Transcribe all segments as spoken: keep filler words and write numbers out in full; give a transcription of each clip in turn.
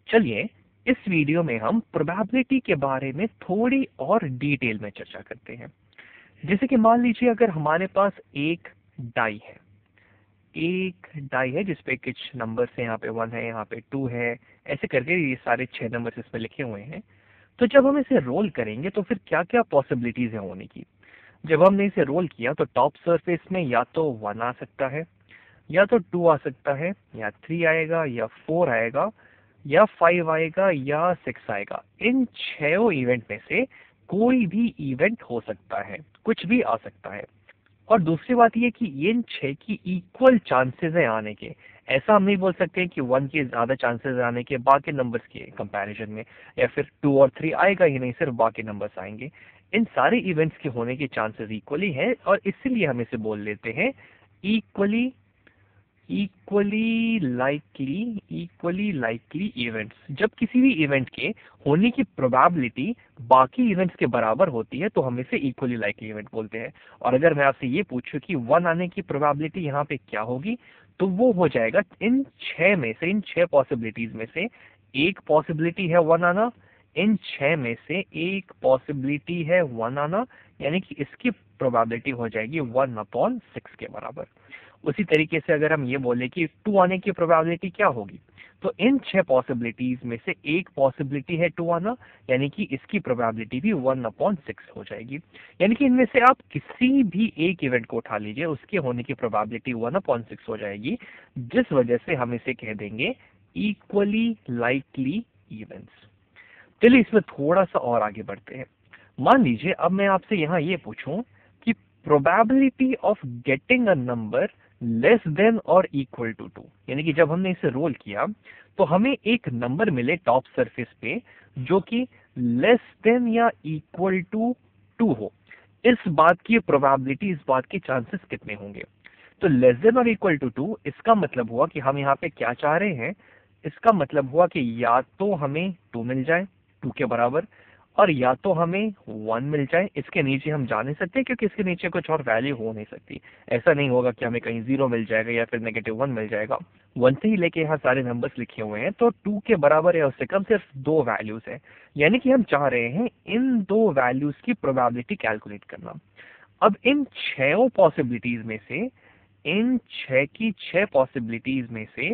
चलिए इस वीडियो में हम प्रोबेबिलिटी के बारे में थोड़ी और डिटेल में चर्चा करते हैं। जैसे कि मान लीजिए अगर हमारे पास एक डाई है, एक डाई है जिसपे कुछ नंबर्स हैं, यहाँ पे वन है, यहाँ पे टू है, ऐसे करके ये सारे छह नंबर्स इसमें लिखे हुए हैं। तो जब हम इसे रोल करेंगे तो फिर क्या क्या पॉसिबिलिटीज है होने की। जब हमने इसे रोल किया तो टॉप सरफेस में या तो वन आ सकता है, या तो टू आ सकता है, या थ्री आएगा, या फोर आएगा, या फाइव आएगा, या सिक्स आएगा। इन छह इवेंट में से कोई भी इवेंट हो सकता है, कुछ भी आ सकता है। और दूसरी बात ये कि इन छह की इक्वल चांसेस है आने के। ऐसा हम नहीं बोल सकते कि वन के ज्यादा चांसेस आने के बाकी नंबर्स के कंपैरिजन में, या फिर टू और थ्री आएगा ही नहीं, सिर्फ बाकी नंबर्स आएंगे। इन सारे इवेंट्स के होने के चांसेस इक्वली है, और इसीलिए हम इसे बोल लेते हैं equally equally likely equally likely events. जब किसी भी इवेंट के होने की प्रोबेबिलिटी बाकी इवेंट्स के बराबर होती है तो हम इसे इक्वली लाइकली इवेंट बोलते हैं। और अगर मैं आपसे ये पूछूं कि वन आने की प्रोबेबिलिटी यहाँ पे क्या होगी, तो वो हो जाएगा इन छह में से, इन छह पॉसिबिलिटीज में से एक पॉसिबिलिटी है वन आना, इन छह में से एक पॉसिबिलिटी है वन आना, यानी कि इसकी प्रोबेबिलिटी हो जाएगी वन अपॉन सिक्स के बराबर। उसी तरीके से अगर हम ये बोले कि टू आने की प्रोबेबिलिटी क्या होगी, तो इन छह पॉसिबिलिटीज में से एक पॉसिबिलिटी है टू आना, यानी कि इसकी प्रोबेबिलिटी भी वन अपॉन सिक्स हो जाएगी। यानी कि इनमें से आप किसी भी एक इवेंट को उठा लीजिए, उसके होने की प्रोबेबिलिटी वन अपॉन सिक्स हो जाएगी, जिस वजह से हम इसे कह देंगे इक्वली लाइकली इवेंट्स। चलिए इसमें थोड़ा सा और आगे बढ़ते हैं। मान लीजिए अब मैं आपसे यहाँ ये पूछूं कि probability of getting a number less than और इक्वल टू टू, यानी कि जब हमने इसे रोल किया तो हमें एक नंबर मिले टॉप सरफेस पे जो कि लेस देन या इक्वल टू टू हो। इस बात की प्रोबेबिलिटी, इस बात के चांसेस कितने होंगे? तो लेस देन और इक्वल टू टू, इसका मतलब हुआ कि हम यहाँ पे क्या चाह रहे हैं, इसका मतलब हुआ कि या तो हमें टू मिल जाए, टू के बराबर, और या तो हमें वन मिल जाए। इसके नीचे हम जा नहीं सकते क्योंकि इसके नीचे कुछ और वैल्यू हो नहीं सकती। ऐसा नहीं होगा कि हमें कहीं जीरो मिल जाएगा या फिर नेगेटिव वन मिल जाएगा। वन से ही लेके यहाँ सारे नंबर्स लिखे हुए हैं, तो टू के बराबर या उससे कम सिर्फ दो वैल्यूज है। यानी कि हम चाह रहे हैं इन दो वैल्यूज की प्रोबेबिलिटी कैलकुलेट करना। अब इन छह पॉसिबिलिटीज में से, इन छह की छह पॉसिबिलिटीज में से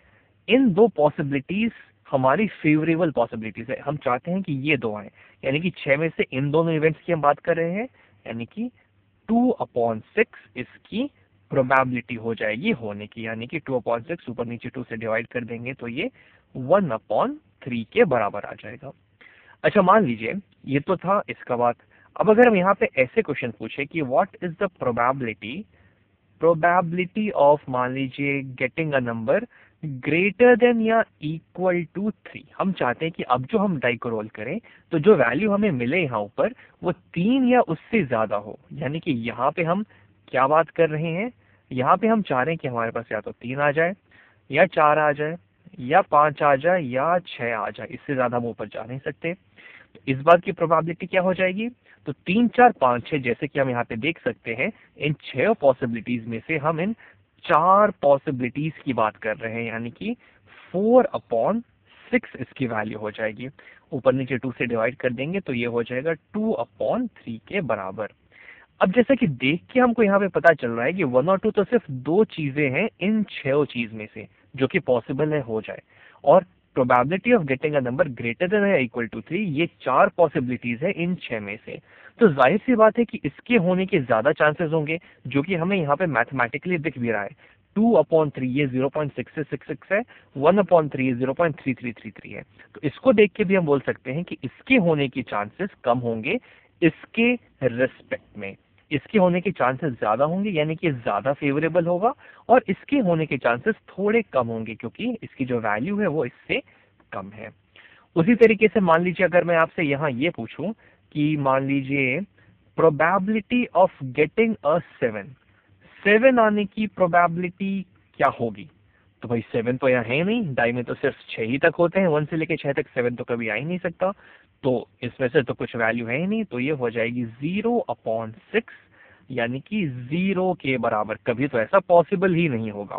इन दो पॉसिबिलिटीज हमारी फेवरेबल पॉसिबिलिटीज है। हम चाहते हैं कि ये दो आए, यानी कि छह में से इन दोनों इवेंट्स की हम बात कर रहे हैं, यानी कि टू अपॉन सिक्स इसकी प्रोबेबिलिटी हो जाएगी होने की। यानी कि टू अपॉन सिक्स ऊपर नीचे टू से डिवाइड कर देंगे तो ये वन अपॉन थ्री के बराबर आ जाएगा। अच्छा मान लीजिए ये तो था इसका बात। अब अगर हम यहाँ पे ऐसे क्वेश्चन पूछे कि what is the probability probability of, मान लीजिए, getting a number greater than या इक्वल टू थ्री। हम चाहते हैं कि अब जो हम डाई को रोल करें तो जो वैल्यू हमें मिले यहाँ ऊपर वो तीन या उससे ज्यादा हो। यानी कि यहाँ पे हम क्या बात कर रहे हैं, यहाँ पे हम चाह रहे हैं कि हमारे पास या तो तीन आ जाए, या चार आ जाए, या पांच आ जाए, या छह आ जाए। इससे ज्यादा हम ऊपर जा नहीं सकते। तो इस बात की प्रोबेबिलिटी क्या हो जाएगी? तो तीन, चार, पांच, छह, जैसे कि हम यहाँ पे देख सकते हैं, इन छह पॉसिबिलिटीज में से हम इन चार पॉसिबिलिटीज की बात कर रहे हैं, यानी कि फोर अपॉन सिक्स इसकी वैल्यू हो जाएगी। ऊपर नीचे टू से डिवाइड कर देंगे तो ये हो जाएगा टू अपॉन थ्री के बराबर। अब जैसा कि देख के हमको यहाँ पे पता चल रहा है कि वन और टू तो सिर्फ दो चीजें हैं इन छह चीज में से जो कि पॉसिबल है हो जाए, और probability of getting a number greater than या इक्वल टू थ्री, ये चार पॉसिबिलिटीज है इन छह में से। तो जाहिर सी बात है कि इसके होने के ज्यादा चांसेस होंगे, जो कि हमें यहाँ पे मैथमेटिकली दिख भी रहा है। टू अपॉन थ्री ये zero point six six six है, वन अपॉन थ्री ये zero point three three three three है। तो इसको देख के भी हम बोल सकते हैं कि इसके होने के चांसेस कम होंगे इसके रिस्पेक्ट में। इसके होने के चांसेस ज्यादा होंगे, यानी कि ज्यादा फेवरेबल होगा, और इसके होने के चांसेस थोड़े कम होंगे क्योंकि इसकी जो वैल्यू है वो इससे कम है। उसी तरीके से मान लीजिए अगर मैं आपसे यहाँ ये पूछूं कि मान लीजिए probability of getting a seven, seven आने की प्रोबेबिलिटी क्या होगी? तो भाई सेवन तो यहाँ है नहीं, डाई में तो सिर्फ छह ही तक होते हैं, वन से लेके छह तक, सेवन तो कभी आ ही नहीं सकता। तो इसमें से तो कुछ वैल्यू है ही नहीं, तो ये हो जाएगी जीरो अपॉन सिक्स, यानी कि जीरो के बराबर। कभी तो ऐसा पॉसिबल ही नहीं होगा।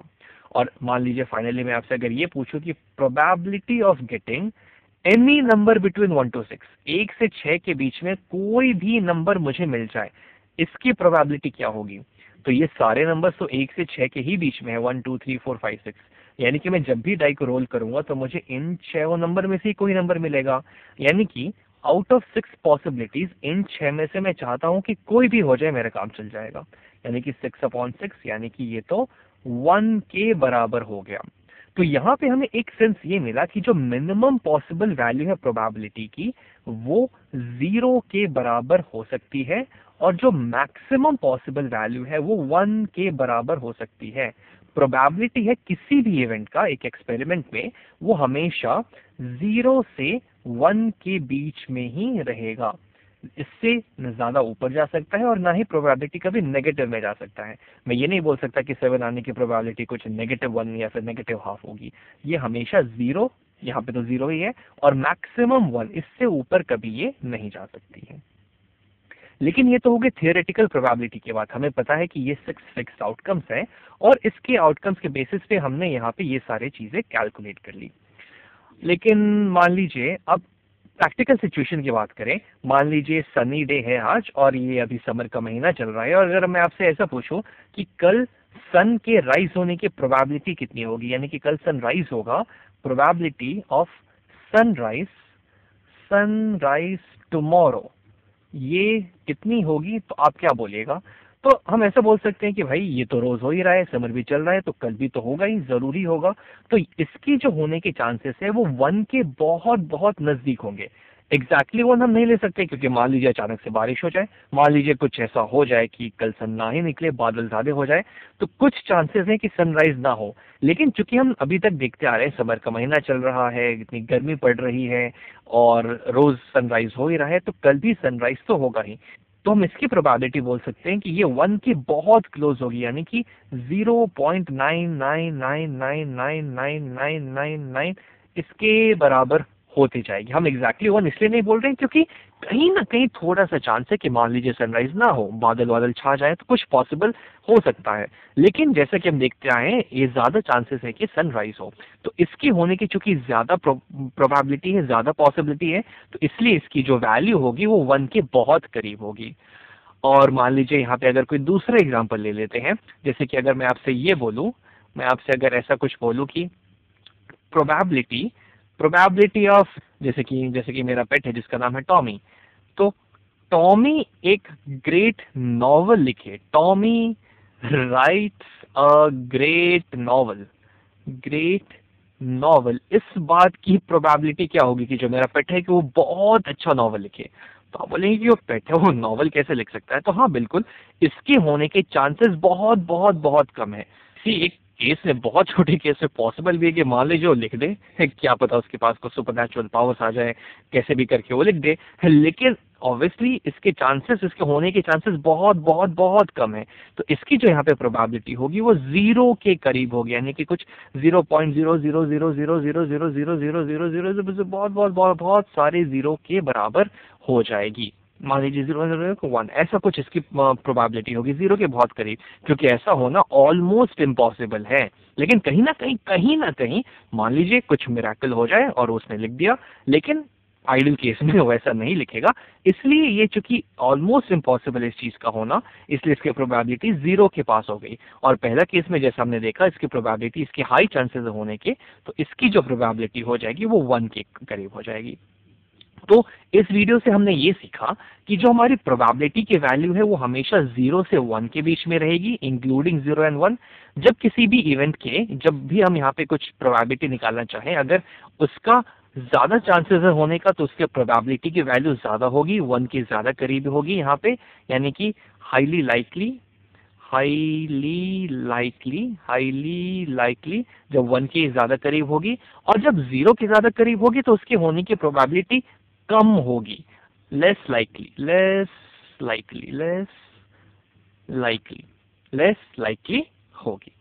और मान लीजिए फाइनली मैं आपसे अगर ये पूछूं कि probability of getting any number between one to six, एक से छह के बीच में कोई भी नंबर मुझे मिल जाए, इसकी प्रोबेबिलिटी क्या होगी? तो ये सारे नंबर्स तो एक से छह के ही बीच में है, one two three four five six, यानी कि मैं जब भी डाई को रोल करूंगा तो मुझे इन छह नंबर में से ही कोई नंबर मिलेगा। यानी कि आउट ऑफ सिक्स पॉसिबिलिटीज इन छह में से मैं चाहता हूं कि कोई भी हो जाए, मेरा काम चल जाएगा। यानी कि सिक्स अपॉन सिक्स, यानी कि ये तो वन के बराबर हो गया। तो यहाँ पे हमें एक सेंस ये मिला कि जो मिनिमम पॉसिबल वैल्यू है प्रोबेबिलिटी की, वो जीरो के बराबर हो सकती है, और जो मैक्सिमम पॉसिबल वैल्यू है वो वन के बराबर हो सकती है। प्रोबेबिलिटी है किसी भी इवेंट का एक एक्सपेरिमेंट में, वो हमेशा जीरो से वन के बीच में ही रहेगा। इससे न ज्यादा ऊपर जा सकता है और ना ही प्रोबेबिलिटी कभी नेगेटिव में जा सकता है। मैं ये नहीं बोल सकता कि सेवन आने की प्रोबेबिलिटी कुछ नेगेटिव वन या फिर नेगेटिव हाफ होगी। ये हमेशा जीरो, यहाँ पे तो जीरो ही है, और मैक्सिमम वन, इससे ऊपर कभी ये नहीं जा सकती है। लेकिन ये तो हो गए थियोरेटिकल प्रोबेबिलिटी की बात। हमें पता है कि ये सिक्स फिक्स्ड आउटकम्स है, और इसके आउटकम्स के बेसिस पे हमने यहाँ पे ये सारे चीजें कैलकुलेट कर ली। लेकिन मान लीजिए अब प्रैक्टिकल सिचुएशन की बात करें, मान लीजिए सनी डे है आज और ये अभी समर का महीना चल रहा है, और अगर मैं आपसे ऐसा पूछूं कि कल सन के राइज होने की प्रोबेबिलिटी कितनी होगी, यानी कि कल सनराइज होगा, probability of sunrise sunrise tomorrow, ये कितनी होगी? तो आप क्या बोलिएगा? तो हम ऐसा बोल सकते हैं कि भाई ये तो रोज हो ही रहा है, समर भी चल रहा है, तो कल भी तो होगा ही, जरूरी होगा। तो इसकी जो होने के चांसेस है वो वन के बहुत बहुत नजदीक होंगे। एग्जैक्टली वन हम नहीं ले सकते, क्योंकि मान लीजिए अचानक से बारिश हो जाए, मान लीजिए कुछ ऐसा हो जाए कि कल सन ना ही निकले, बादल ज्यादा हो जाए, तो कुछ चांसेस हैं कि सनराइज ना हो। लेकिन चूंकि हम अभी तक देखते आ रहे हैं, समर का महीना चल रहा है, इतनी गर्मी पड़ रही है और रोज सनराइज हो ही रहा है, तो कल भी सनराइज तो होगा ही। तो हम इसकी प्रोबेबिलिटी बोल सकते हैं कि ये वन के बहुत क्लोज होगी, यानी कि zero point nine nine nine nine nine nine nine nine nine इसके बराबर होती जाएगी। हम एग्जैक्टली वन इसलिए नहीं बोल रहे हैं क्योंकि कहीं ना कहीं थोड़ा सा चांस है कि मान लीजिए सनराइज ना हो, बादल वादल छा जाए, तो कुछ पॉसिबल हो सकता है। लेकिन जैसा कि हम देखते आए हैं, ये ज्यादा चांसेस है कि सनराइज हो, तो इसकी होने की चूंकि ज्यादा प्रोबेबिलिटी है, ज्यादा पॉसिबिलिटी है, तो इसलिए इसकी जो वैल्यू होगी वो वन के बहुत करीब होगी। और मान लीजिए यहाँ पे अगर कोई दूसरा एग्जाम्पल ले लेते हैं, जैसे कि अगर मैं आपसे ये बोलूं, मैं आपसे अगर ऐसा कुछ बोलूं कि प्रोबेबिलिटी प्रोबेबिलिटी ऑफ, जैसे कि जैसे कि मेरा पेट है जिसका नाम है टॉमी, तो टॉमी एक ग्रेट नॉवल लिखे, Tommy writes a great novel, great novel, इस बात की प्रोबेबिलिटी क्या होगी कि जो मेरा पेट है कि वो बहुत अच्छा नॉवल लिखे। तो आप बोलेंगे कि वो पेट है, वो नॉवल कैसे लिख सकता है? तो हाँ बिल्कुल, इसके होने के चांसेस बहुत बहुत बहुत कम है। सी एक केस में, बहुत छोटे केस में पॉसिबल भी है कि मान लीजिए वो लिख दे, क्या पता उसके पास कुछ सुपरनैचुरल पावर्स आ जाए, कैसे भी करके वो लिख दे, लेकिन ऑब्वियसली इसके चांसेस, इसके होने के चांसेस बहुत बहुत बहुत कम है। तो इसकी जो यहाँ पे प्रोबेबिलिटी होगी वो जीरो के करीब होगी, यानी कि कुछ zero point zero zero zero zero zero zero zero zero zero zero zero बहुत बहुत बहुत बहुत सारे जीरो के बराबर हो जाएगी। मान लीजिए जीरो जीरो वन, ऐसा कुछ इसकी प्रोबेबिलिटी होगी जीरो के बहुत करीब, क्योंकि ऐसा होना ऑलमोस्ट इम्पॉसिबल है। लेकिन कहीं ना कहीं कहीं ना कहीं मान लीजिए कुछ मिरेकल हो जाए और उसने लिख दिया, लेकिन आइडियल केस में वो ऐसा नहीं लिखेगा, इसलिए ये चूंकि ऑलमोस्ट इम्पॉसिबल है इस चीज का होना, इसलिए इसकी प्रोबेबिलिटी जीरो के पास हो गई। और पहला केस में जैसा हमने देखा, इसकी प्रोबेबिलिटी, इसके हाई चांसेस होने के, तो इसकी जो प्रोबेबिलिटी हो जाएगी वो वन के करीब हो जाएगी। तो इस वीडियो से हमने ये सीखा कि जो हमारी प्रोबेबिलिटी की वैल्यू है वो हमेशा जीरो से वन के बीच में रहेगी, इंक्लूडिंग जीरो एंड वन। जब किसी भी इवेंट के, जब भी हम यहाँ पे कुछ प्रोबेबिलिटी निकालना चाहें, अगर उसका ज्यादा चांसेस होने का, तो उसके प्रोबेबिलिटी की वैल्यू ज्यादा होगी, वन के ज्यादा करीब होगी यहाँ पे, यानी कि highly likely, highly likely highly likely जब वन के ज्यादा करीब होगी, और जब जीरो के ज्यादा करीब होगी तो उसके होने की प्रोबेबिलिटी कम होगी, less likely less likely less likely less likely होगी।